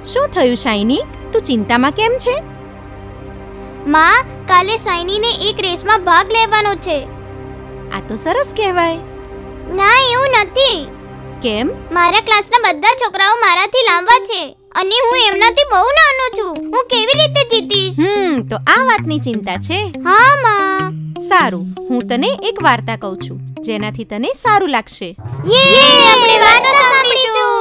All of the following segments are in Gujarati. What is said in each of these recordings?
શું થયું શાઇની? તું ચિંતામાં કેમ છે? માં, કાલે સાઈનીને એક રેસમાં ભાગ લેવાનો છે. આ તો સરસ કહેવાય. ના, એવું નથી. કેમ? મારા ક્લાસના બધા છોકરાઓ મારાથી લાંબા છે અને હું એમનાથી બહુ નાનો છું. હું કેવી રીતે જીતીશ? તો આ વાતની ચિંતા છે. હા માં. સારું, હું તને એક વાર્તા કહું છું જેનાથી તને સારું લાગશે. યે, આપણે વાર્તા સાંભળીશું.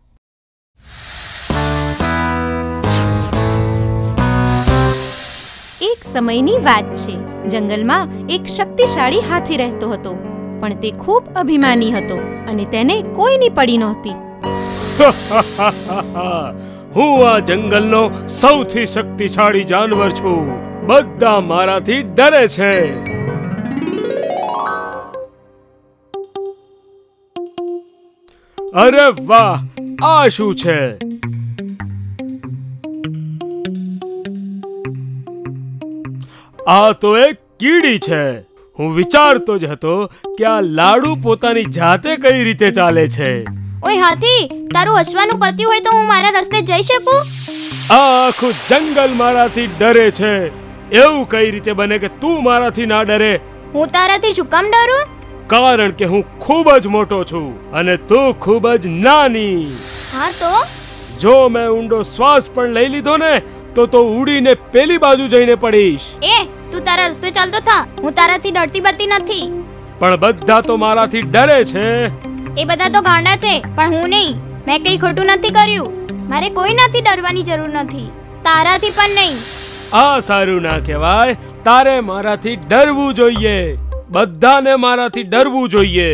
એક સમયની વાત છે. જંગલમાં એક શક્તિશાળી હાથી રહેતો હતો, પણ તે ખૂબ અભિમાની હતો અને તેને કોઈની પડી નહોતી. હું આ જંગલનો સૌથી શક્તિશાળી જાનવર છું. બધા મારાથી ડરે છે. અરે વાહ, આ શું છે? આ તો એક કીડી છે. હું વિચારતો જ હતો કે આ લાડુ પોતાની જાતે કઈ રીતે ચાલે છે. ઓય હાથી, તારું હસવાનું પત્યું હોય તો હું મારા રસ્તે જઈ શકું? આ આખું જંગલ મારાથી ડરે છે. એવું કઈ રીતે બને કે તું મારાથી ના ડરે? હું તારાથી શું કામ ડરું? કારણ કે હું ખૂબ જ મોટો છું અને તું ખૂબ જ નાની. હા તો? જો મેં ઊંડો શ્વાસ પણ લઈ લીધો ને તો ઉડીને પેલી બાજુ જઈને પડીશ. તું તારા રસ્તે ચાલતો થા. હું તારાથી ડરતી બરતી નથી. પણ બધા તો મારાથી ડરે છે. એ બધા તો ગાંડા છે, પણ હું નહીં. મેં કંઈ ખોટું નથી કર્યું. મારે કોઈનાથી ડરવાની જરૂર નથી, તારાથી પણ નહીં. આ સારું ના કહેવાય. તારે મારાથી ડરવું જોઈએ. બધાને મારાથી ડરવું જોઈએ.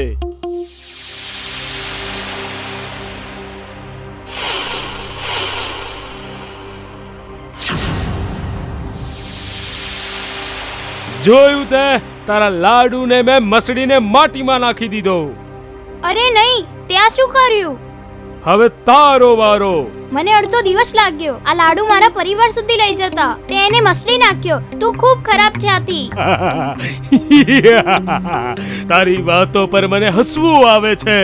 જોયું તે? તારા લાડુને મેં મસડીને માટીમાં નાખી દીધો. અરે નહીં, ત્યાં શું કર્યું? હવે તારો વારો. મને અડધો દિવસ લાગ્યો આ લાડુ મારા પરિવાર સુધી લઈ જતા. તે એને મસળી નાખ્યો. તું ખૂબ ખરાબ છે હાથી. તારી વાતો પર મને હસવું આવે છે.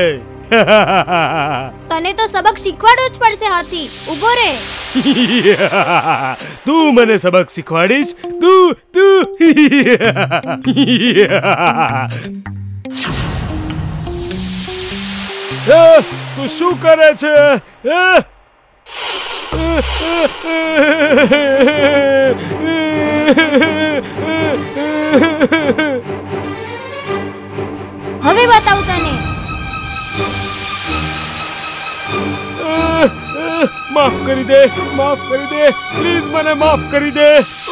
તને તો સબક શીખવાડવો જ પડશે હાથી. ઊભો રહે. તું મને સબક શીખવાડીશ? તું શું કરે છે? હવે બતાવું તને. માફ કરી દે, માફ કરી દે, પ્લીઝ મને માફ કરી દે.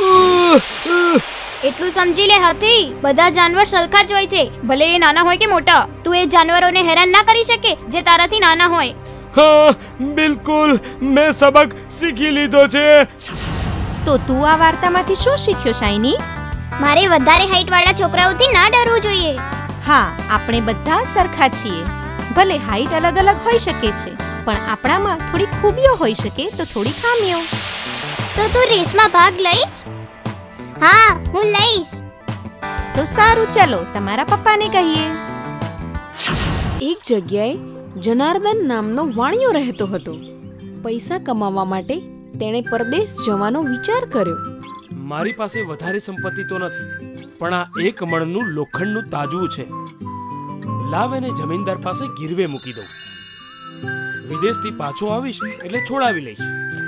એટલું સમજી લે હાથી, બધા જાનવર સરખા જ હોય છે, ભલે એ નાના હોય કે મોટા. તું એ જાનવરોને હેરાન ના કરી શકે જે તારાથી નાના હોય. હા, બિલકુલ. મેં સબક શીખી લીધો છે. તો તું આ વાર્તામાંથી શું શીખ્યો શાઇની? મારે વધારે હાઈટ વાળા છોકરાઓથી ના ડરવું જોઈએ. હા, આપણે બધા સરખા છીએ. ભલે હાઈટ અલગ અલગ હોઈ શકે છે, પણ આપણામાં થોડી ખૂબીઓ હોઈ શકે તો થોડી ખામીઓ. તો તું રેસમાં ભાગ લઈશ? હા, હું લઈશ. તો સારું, ચલો તમારા પપ્પાને કહીએ. એક જગ્યાએ જનાર્દન નામનો વાણિયો રહેતો હતો. પૈસા કમાવા માટે તેણે પરદેશ જવાનો વિચાર કર્યો. મારી પાસે વધારે સંપત્તિ તો નથી, પણ આ એક મણનું લોખંડનું તાજવું છે. લાવ એને જમીનદાર પાસે ગીરવે મૂકી દઉં. વિદેશથી પાછો આવીશ એટલે છોડાવી લઈશ.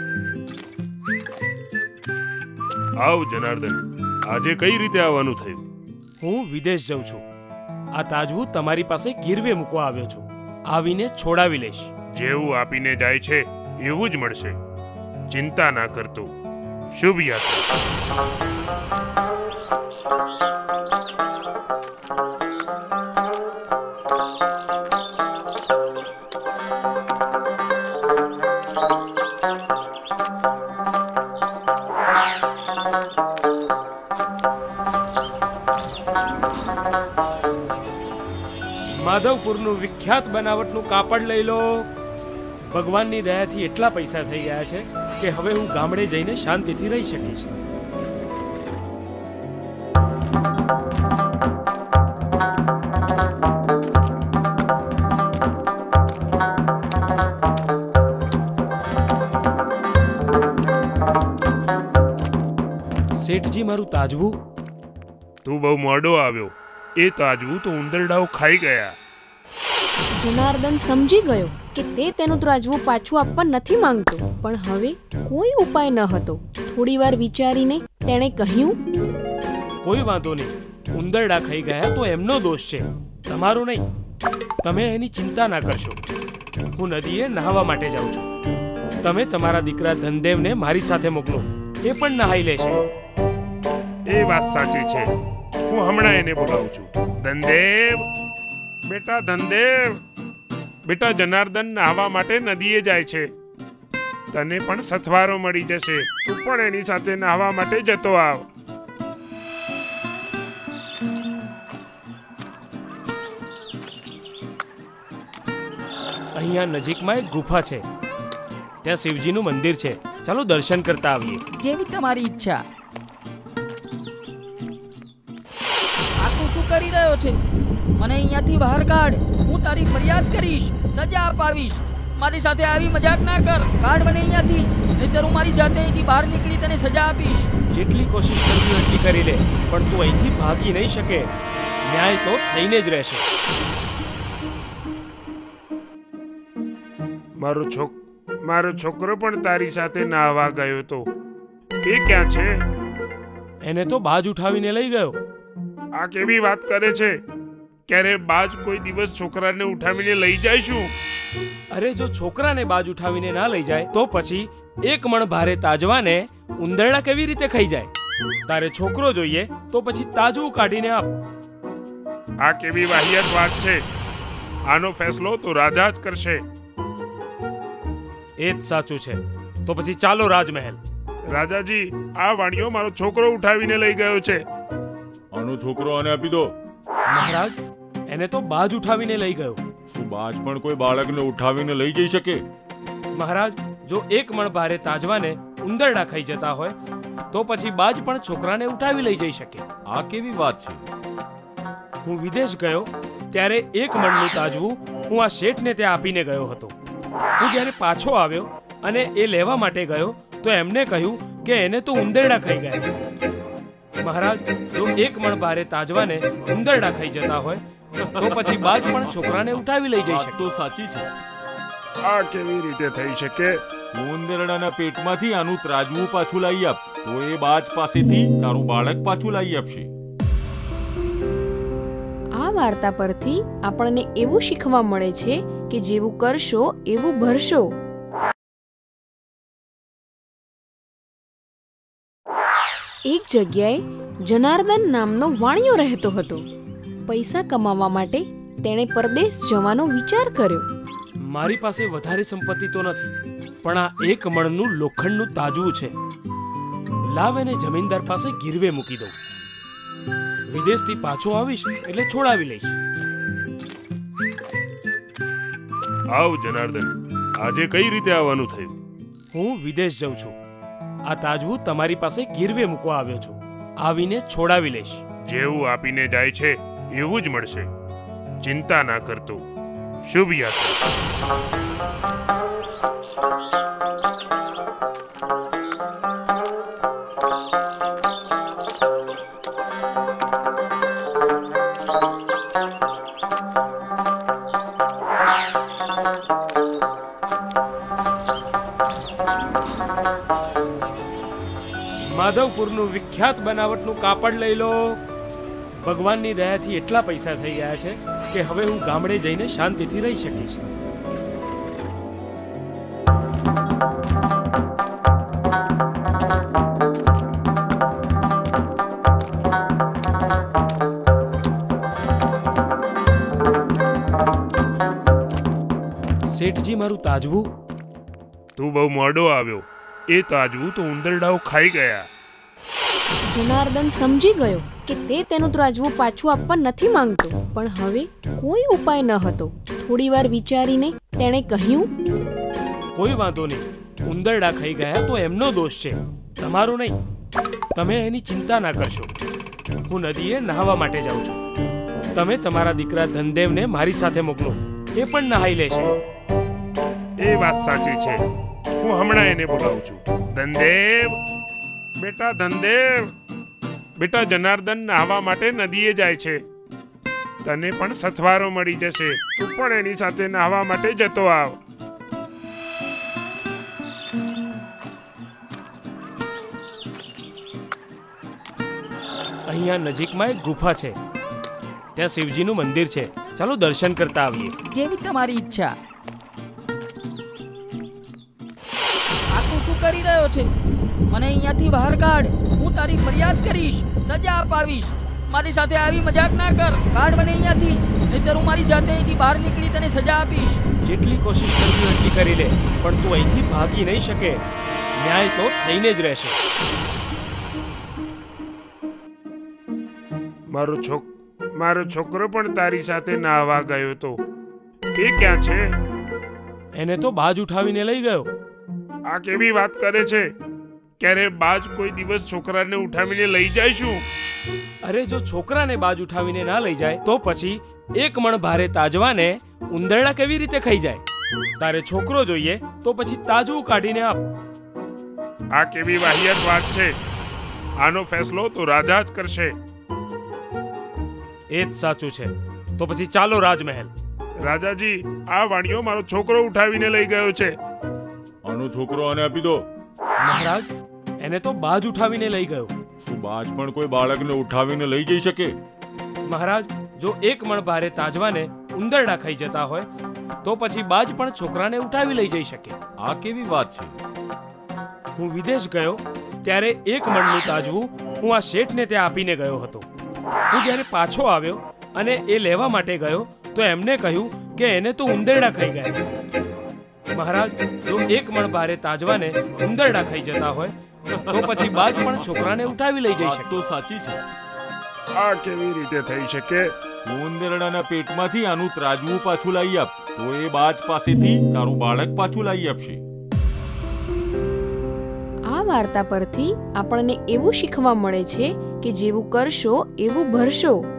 આવ જનાર્દન, આજે કઈ રીતે આવવાનું થયું? હું વિદેશ જઉં છું. આ તાજવું તમારી પાસે ગીરવે મૂકવા આવ્યો છું. આવીને છોડાવી લઈશ. જેવું આપીને જાય છે એવું જ મળશે. ચિંતા ના કરતો. શુભ યાત્રા. માધવપુરનું વિખ્યાત બનાવટનું કાપડ લઈ લો. ભગવાનની દયાથી એટલા પૈસા થઈ ગયા છે કે હવે હું ગામડે જઈને શાંતિથી રહી શકીશ. શેઠજી મારું તાજવું. તું બહુ મોડો આવ્યો. એ તાજવું તો ઉંદરડાઓ ખાઈ ગયા. જનાર્દન સમજી ગયો કે તે તેનું ત્રાજવું પાછું આપવા નથી માંગતો, પણ હવે કોઈ ઉપાય ન હતો. થોડીવાર વિચારીને તેણે કહ્યું, કોઈ વાંધો નહીં, ઉંદરડા ખાઈ ગયા તો એમનો દોષ છે, તમારો નહીં. તમે એની ચિંતા ના કરશો. હું નદીએ નહાવા માટે જાઉં છું. તમે તમારા દીકરા ધનદેવને મારી સાથે મોકલો, એ પણ નહાઈ લેશે. એ વાત સાચી છે. હું હમણાં એને બોલાવું છું. ધનદેવ, બેટા ધનદેવ, બેટા જનાર્દન નહાવા માટે નદીએ જાય છે. તને પણ સથવારો મળી જશે. તું પણ એની સાથે નહાવા માટે જતો આવ. અહીંયા નજીકમાં એક ગુફા છે, ત્યાં શિવજીનું મંદિર છે. ચાલો દર્શન કરતા આવીએ. જેવી તમારી ઈચ્છા. આ તું શું કરી રહ્યો છે? મને અહીંયાથી બહાર કાઢ. હું તારી ફરિયાદ કરીશ, સજા અપાવીશ. મારી સાથે આવી મજાક ના કર. કાઢ મને અહીંયાથી, નહીંતર હું મારી જાતે અહીંથી બહાર નીકળી તને સજા આપીશ. જેટલી કોશિશ કરવી એટલી કરી લે, પણ તું અહીંથી ભાગી નહીં શકે. ન્યાય તો થઈને જ રહેશે. મારો છોકરો પણ તારી સાથે નાહવા ગયો તો. એ ક્યાં છે? એને તો બાજ ઉઠાવીને લઈ ગયો. આ કેવી વાત કરે છે? ક્યારે બાજ કોઈ દિવસ છોકરાને ઉઠાવીને લઈ જાય શું? અરે જો છોકરાને બાજ ઉઠાવીને ના લઈ જાય તો પછી એક મણ ભારે તાજવાને ઉંદરડા કેવી રીતે ખાઈ જાય? તારે છોકરો જોઈએ તો પછી તાજવું કાઢીને આપ. આ કેવી વાહિયાત વાત છે? આનો ફેસલો તો રાજા જ કરશે. એ જ સાચું છે. તો પછી ચાલો રાજમહેલ. રાજાજી, આ વાણિયો મારો છોકરો ઉઠાવીને લઈ ગયો છે. આનો છોકરો આને આપી દો. મહારાજ, એને તો બાજ ઉઠાવીને લઈ ગયો. શું બાજ પણ કોઈ બાળકને ઉઠાવીને લઈ જઈ શકે? મહારાજ, જો એક મણ ભારે તાજવાને ઉંદરડા ખાઈ જતા હોય તો પછી બાજ પણ છોકરાને ઉઠાવી લઈ જઈ શકે. આ કેવી વાત છે? હું વિદેશ ગયો ત્યારે એક મણનું તાજવું હું આ શેઠને ત્યાં આપીને ગયો હતો. હું જ્યારે પાછો આવ્યો અને એ લેવા માટે ગયો તો એમને કહ્યું કે એને તો ઉંદરડા ખાઈ ગયા. મહારાજ, જો એક મણ ભારે તાજવાને ઉંદરડા ખાઈ જતા હોય તો પછી બાજ પણ છોકરાને ઉઠાવી લઈ જઈ શકે. તો સાચી છે. આ કેવી રીતે થઈ શકે? ઉંદરડાના પેટમાંથી આનું ત્રાજવું પાછું લાવી આપ, તો એ બાજ પાસેથી તારું બાળક પાછું લાવી આપશે. આ વાર્તા પરથી આપણને એવું શીખવા મળે છે કે જેવું કરશો એવું ભરશો. એક જગ્યાએ જનાર્દન નામનો વાણિયો રહેતો હતો. પૈસા કમાવા માટે તેણે પરદેશ જવાનો વિચાર કર્યો. મારી પાસે વધારે સંપત્તિ તો નથી, પણ આ એક મણનું લોખંડનું તાજવું છે. લાવ એને જમીનદાર પાસે ગીરવે મૂકી દઉં. વિદેશથી પાછો આવીશ એટલે છોડાવી લઈશ. આવ જનાર્દન, આજે કઈ રીતે આવવાનું થયું? હું વિદેશ જઉં છું. આ તાજવું તમારી પાસે ગીરવે મૂકવા આવ્યો છું. આવીને છોડાવી લઈશ. જેવું આપીને જાય છે એવું જ મળશે. ચિંતા ના કરતો. શુભ યાત્રા. માધવપુરનું વિખ્યાત બનાવટનું કાપડ લઈ લો. ભગવાનની દયાથી એટલા પૈસા થઈ ગયા છે કે હવે હું ગામડે જઈને શાંતિથી રહી શકીશ. શેઠજી મારું તાજવું. તું બહુ મોડો આવ્યો. એ તાજવું તો ઉંદરડાઓ ખાઈ ગયા. જનાર્દન સમજી ગયો કે તે તેનું ત્રાજવું પાછું આપવા નથી માંગતો, પણ હવે કોઈ ઉપાય ન હતો. થોડીવાર વિચારીને તેણે કહ્યું, કોઈ વાંધો નહીં, ઉંદરડા ખાઈ ગયા તો એમનો દોષ છે, તમારો નહીં. તમે એની ચિંતા ના કરશો. હું નદીએ નહાવા માટે જાઉં છું. તમે તમારા દીકરા ધનદેવને મારી સાથે મોકલો, એ પણ નહાઈ લેશે. એ વાત સાચી છે. હું હમણાં એને બોલાવું છું. ધનદેવ, બેટા ધનદેવ, બેટા જનાર્દન નાહવા માટે નદીએ જાય છે. તને પણ સથવારો મળી જશે. તું પણ એની સાથે નાહવા માટે જતો આવ. અહીંયા નજીકમાં એક ગુફા છે. ત્યાં શિવજીનું મંદિર છે. ચાલો દર્શન કરતા આવીએ. જેવી તમારી ઈચ્છા. આ તું શું કરી રહ્યો છે? મને અહીંયાથી બહાર કાઢ. હું તારી ફરિયાદ કરીશ, સજા અપાવીશ. મારી સાથે આવી મજાક ના કર. કાઢ મને અહીંયાથી, નહીંતર હું મારી જાતે અહીંથી બહાર નીકળી તને સજા આપીશ. જેટલી કોશિશ કરવી એટલી કરી લે, પણ તું અહીંથી ભાગી નહીં શકે. ન્યાય તો થઈને જ રહેશે. મારો છોકરો પણ તારી સાથે નાહવા ગયો હતો. એ ક્યાં છે? એને તો બાજ ઉઠાવીને લઈ ગયો. આ કેવી વાત કરે છે? ક્યારે બાજ કોઈ દિવસ છોકરાને ઉઠાવીને લઈ જાય શું? અરે જો છોકરાને બાજ ઉઠાવીને ના લઈ જાય તો પછી એક મણ ભારે તાજવાને ઉંદરડા કેવી રીતે ખાઈ જાય? તારે છોકરો જોઈએ તો પછી તાજવું કાઢીને આપ. આ કેવી વાહિયાત વાત છે? આનો ફેસલો તો રાજા જ કરશે. એ જ સાચું છે. તો પછી ચાલો રાજમહેલ. રાજાજી, આ વાણિયો મારો છોકરો ઉઠાવીને લઈ ગયો છે. આનો છોકરો આને આપી દો. મહારાજ, એને તો બાજ ઉઠાવીને લઈ ગયો. શું બાજ પણ કોઈ બાળકને ઉઠાવીને લઈ જઈ શકે? મહારાજ, જો એક મણ ભારે તાજવાને ઉંદરડા ખાઈ જતા હોય તો પછી બાજ પણ છોકરાને ઉઠાવી લઈ જઈ શકે. આ કેવી વાત છે? હું વિદેશ ગયો ત્યારે એક મણનું તાજવું હું આ શેઠને ત્યાં આપીને ગયો હતો. હું જ્યારે પાછો આવ્યો અને એ લેવા માટે ગયો તો એમને કહ્યું કે એને તો ઉંદરડા ખાઈ ગયા. મહારાજ, જો એક મણ ભારે તાજવાને ઉંદરડા ખાઈ જતા હોય તો પછી બાજ પણ છોકરાને ઉઠાવી લઈ જઈ શકે. તો સાચી છે. આ કેવી રીતે થઈ શકે? ઉંદરડાના પેટમાંથી આનું ત્રાજવું પાછું લાવી આપ, તો એ બાજ પાસેથી તારું બાળક પાછું લાવી આપશે. આ વાર્તા પરથી આપણને એવું શીખવા મળે છે કે જેવું કરશો એવું ભરશો.